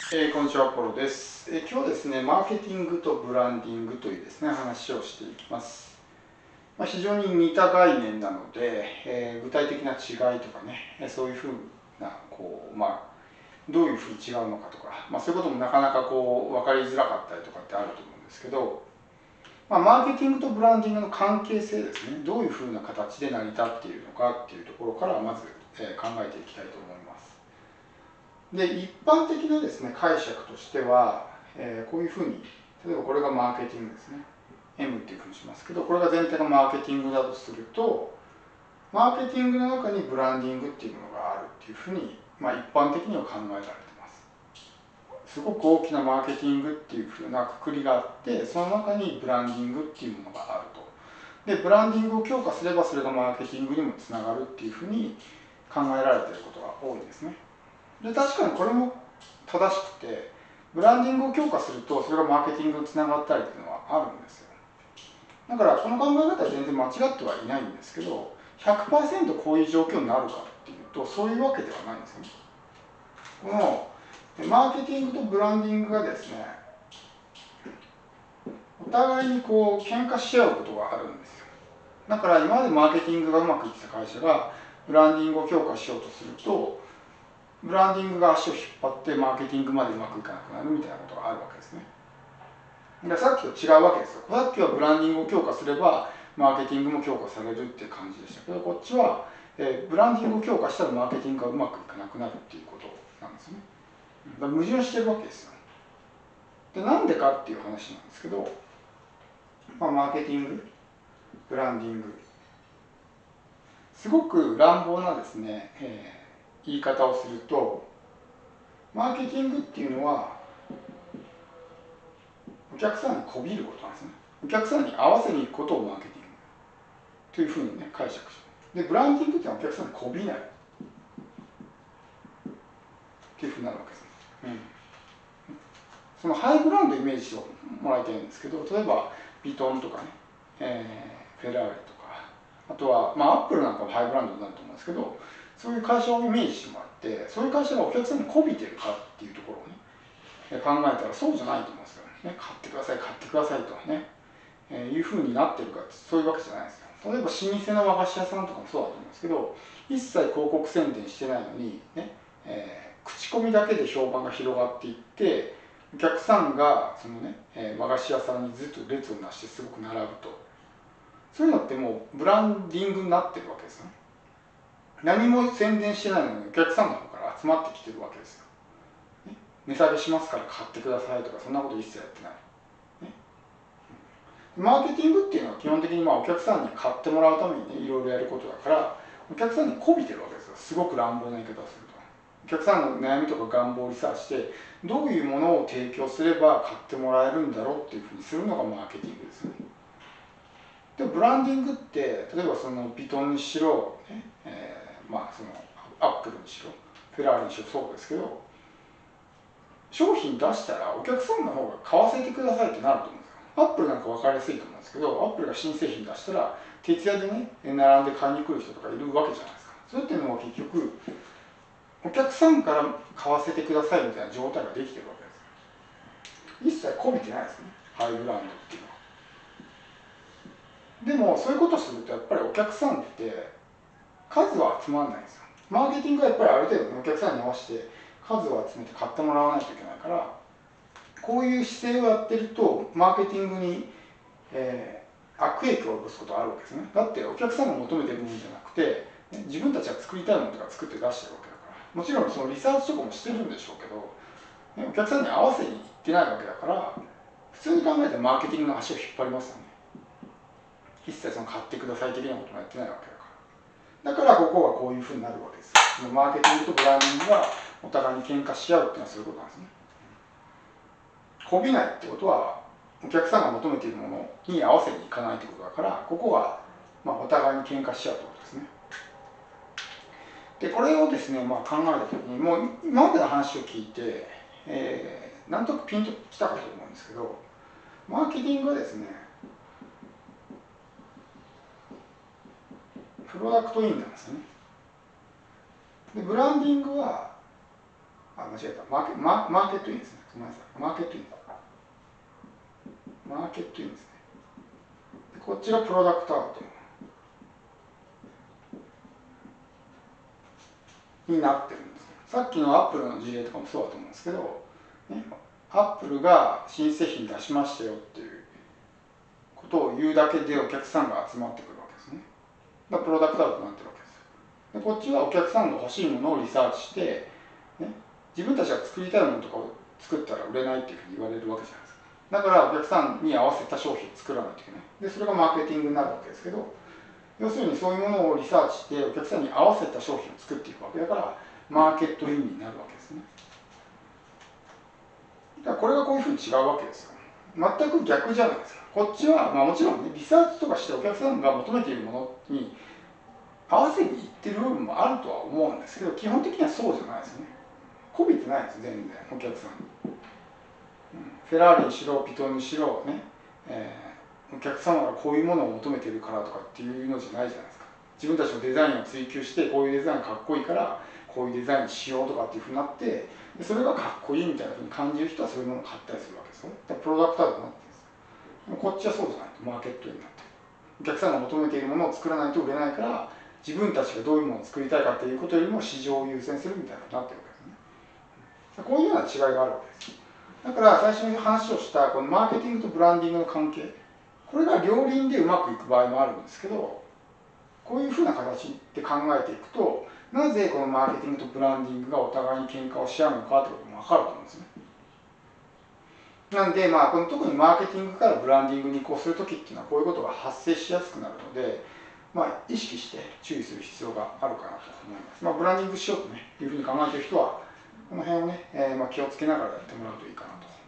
こんにちは、ポロです。今日ですね、マーケティングとブランディングというですね、話をしていきます。非常に似た概念なので、具体的な違いとかね、そういうふうな、どういうふうに違うのかとか、そういうこともなかなか分かりづらかったりとかってあると思うんですけど、マーケティングとブランディングの関係性ですね、どういうふうな形で成り立っているのかっていうところからまず、考えていきたいと思います。で、一般的なですね、解釈としては、こういうふうに、例えばこれがマーケティングですね。M っていうふうにしますけど、これが全体がマーケティングだとすると、マーケティングの中にブランディングっていうものがあるっていうふうに、一般的には考えられてます。すごく大きなマーケティングっていうふうなくくりがあって、その中にブランディングっていうものがあると。で、ブランディングを強化すれば、それがマーケティングにもつながるっていうふうに考えられていることが多いんですね。で、確かにこれも正しくて、ブランディングを強化するとそれがマーケティングにつながったりっていうのはあるんですよ。だからこの考え方は全然間違ってはいないんですけど、 100% こういう状況になるかっていうとそういうわけではないんですよね。このマーケティングとブランディングがですね、お互いに喧嘩し合うことがあるんですよ。だから今までマーケティングがうまくいってた会社がブランディングを強化しようとすると、ブランディングが足を引っ張ってマーケティングまでうまくいかなくなるみたいなことがあるわけですね。で、さっきと違うわけですよ。さっきはブランディングを強化すればマーケティングも強化されるっていう感じでしたけど、こっちは、ブランディングを強化したらマーケティングがうまくいかなくなるっていうことなんですね。だから矛盾してるわけですよ。で、なんでかっていう話なんですけど、マーケティング、ブランディング、すごく乱暴なですね、言い方をすると、マーケティングっていうのはお客さんにこびることなんですね。お客さんに合わせに行くことをマーケティングというふうにね、解釈して。で、ブランディングっていうのはお客さんにこびないっていうふうになるわけです。そのハイブランドをイメージしてもらいたいんですけど、例えばビトンとかね、フェラーリとか、あとは、アップルなんかもハイブランドになると思うんですけど、そういう会社をイメージしてもらって、そういう会社がお客さんにこびてるかっていうところをね、考えたらそうじゃないと思うんですよね。買ってください、買ってくださいとね、いうふうになってるかってそういうわけじゃないですよ。例えば老舗の和菓子屋さんとかもそうだと思うんですけど、一切広告宣伝してないのにね、口コミだけで評判が広がっていって、お客さんがそのね、和菓子屋さんにずっと列をなしてすごく並ぶと、そういうのってもうブランディングになってるわけですよね。何も宣伝してないのにお客さんの方から集まってきてるわけですよ。値下げしますから買ってくださいとか、そんなこと一切やってない。マーケティングっていうのは基本的にお客さんに買ってもらうためにね、いろいろやることだから、お客さんに媚びてるわけですよ。すごく乱暴な言い方をすると。お客さんの悩みとか願望をリサーチして、どういうものを提供すれば買ってもらえるんだろうっていうふうにするのがマーケティングですよね。で、ブランディングって、例えばそのビトンにしろ、ねそのアップルにしろ、フェラーリにしろそうですけど、商品出したらお客さんの方が買わせてくださいってなると思うんですよ。アップルなんか分かりやすいと思うんですけど、アップルが新製品出したら徹夜でね並んで買いに来る人とかいるわけじゃないですか。それっていうのは結局お客さんから買わせてくださいみたいな状態ができてるわけです。一切こびてないですね、ハイブランドっていうのは。でもそういうことするとやっぱりお客さんって数は集まらないんですよ。マーケティングはやっぱりある程度お客さんに合わせて数を集めて買ってもらわないといけないから、こういう姿勢をやってるとマーケティングに、悪影響を及ぼすことがあるわけですね。だってお客さんが求めてるものじゃなくて、自分たちが作りたいものとか作って出してるわけだから、もちろんそのリサーチとかもしてるんでしょうけど、お客さんに合わせにいってないわけだから、普通に考えたらマーケティングの足を引っ張りますよね。一切その買ってください的なこともやってないわけだから。だからここはこういうふうになるわけです。マーケティングとブランディングがお互いに喧嘩し合うっていうのはそういうことなんですね。こびないってことはお客さんが求めているものに合わせにいかないってことだから、ここはお互いに喧嘩し合うってことですね。でこれをですね、考えた時にもう今までの話を聞いて、なんとなくピンときたかと思うんですけど、マーケティングはですねプロダクトインなんですよね。でブランディングは間違えた。マーケットインですね。ごめんなさい。マーケットイン。マーケットインですね。こっちがプロダクトアウトになってるんです。さっきのアップルの事例とかもそうだと思うんですけど、ね、アップルが新製品出しましたよっていうことを言うだけでお客さんが集まってくるわけですね。だからプロダクトアウトになってるわけです。でこっちはお客さんが欲しいものをリサーチして、ね、自分たちが作りたいものとかを作ったら売れないっていうふうに言われるわけじゃないですか。だからお客さんに合わせた商品を作らないといけない。でそれがマーケティングになるわけですけど、要するにそういうものをリサーチしてお客さんに合わせた商品を作っていくわけだから、マーケットインになるわけですね。だからこれがこういうふうに違うわけですよ。全く逆じゃないですか。こっちは、もちろんね、リサーチとかしてお客さんが求めているものに合わせにいってる部分もあるとは思うんですけど、基本的にはそうじゃないですよね。こびてないです、全然、お客さんに。フェラーリにしろ、ピトンにしろ、ね、お客様がこういうものを求めているからとかっていうのじゃないじゃないですか。自分たちのデザインを追求して、こういうデザインかっこいいから、こういうデザインにしようとかっていうふうになって、それがかっこいいみたいなふうに感じる人はそういうものを買ったりするわけですよね。だからプロダクターになってるんです。こっちはそうじゃないと、マーケットになってる。お客さんが求めているものを作らないと売れないから、自分たちがどういうものを作りたいかということよりも市場を優先するみたいなになってるわけですね。こういうような違いがあるわけです。だから最初に話をしたこのマーケティングとブランディングの関係、これが両輪でうまくいく場合もあるんですけど、こういうふうな形で考えていくと、なぜこのマーケティングとブランディングがお互いに喧嘩をし合うのかということも分かると思うんですね。なんで、この特にマーケティングからブランディングに移行するときっていうのはこういうことが発生しやすくなるので、意識して注意する必要があるかなと思います。ブランディングしようというふうに考えている人は、この辺をね、気をつけながらやってもらうといいかなと